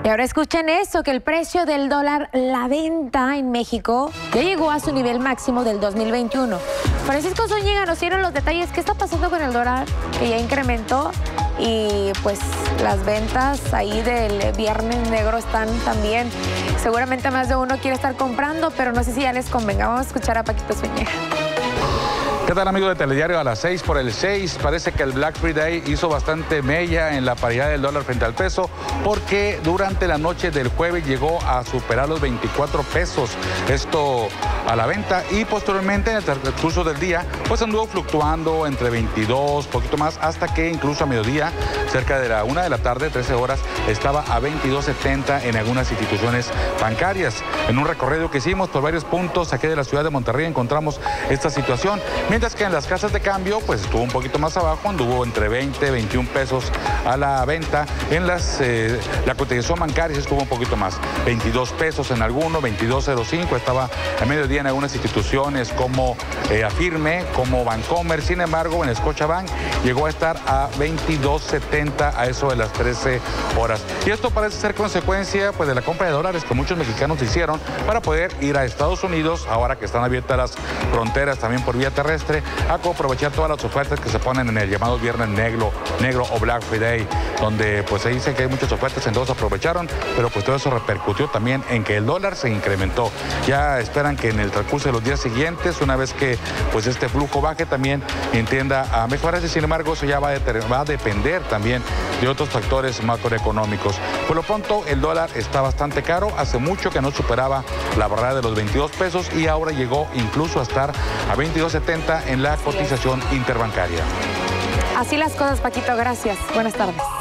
Y ahora escuchen eso, que el precio del dólar, la venta en México, ya llegó a su nivel máximo del 2021. Francisco Zúñiga nos dieron los detalles. ¿Qué está pasando con el dólar? Que ya incrementó y pues las ventas ahí del Viernes Negro están también. Seguramente más de uno quiere estar comprando, pero no sé si ya les convenga. Vamos a escuchar a Paquito Zúñiga. ¿Qué tal, amigos de Telediario? A las 6 por el 6, parece que el Black Friday hizo bastante mella en la paridad del dólar frente al peso, porque durante la noche del jueves llegó a superar los 24 pesos, esto a la venta, y posteriormente en el transcurso del día, pues anduvo fluctuando entre 22, poquito más, hasta que incluso a mediodía, cerca de la 1 de la tarde, 13 horas, estaba a 22.70 en algunas instituciones bancarias. En un recorrido que hicimos por varios puntos aquí de la ciudad de Monterrey encontramos esta situación. Mientras que en las casas de cambio, pues estuvo un poquito más abajo, anduvo entre 20 y 21 pesos a la venta. En la cotización bancaria estuvo un poquito más, 22 pesos en alguno, 22.05, estaba a mediodía en algunas instituciones como Afirme, como Bancomer. Sin embargo, en Scotiabank llegó a estar a 22.70 a eso de las 13 horas. Y esto parece ser consecuencia pues de la compra de dólares que muchos mexicanos hicieron para poder ir a Estados Unidos, ahora que están abiertas las fronteras también por vía terrestre, a aprovechar todas las ofertas que se ponen en el llamado Viernes Negro o Black Friday, donde pues se dice que hay muchas ofertas, entonces aprovecharon, pero pues todo eso repercutió también en que el dólar se incrementó. Ya esperan que en el transcurso de los días siguientes, una vez que pues este flujo baje, también entienda a mejorarse. Sin embargo, eso ya va a depender también de otros factores macroeconómicos. Por lo pronto, el dólar está bastante caro, hace mucho que no superaba la barrera de los 22 pesos y ahora llegó incluso a estar a 22.70 en la cotización interbancaria. Así las cosas, Paquito, gracias. Buenas tardes.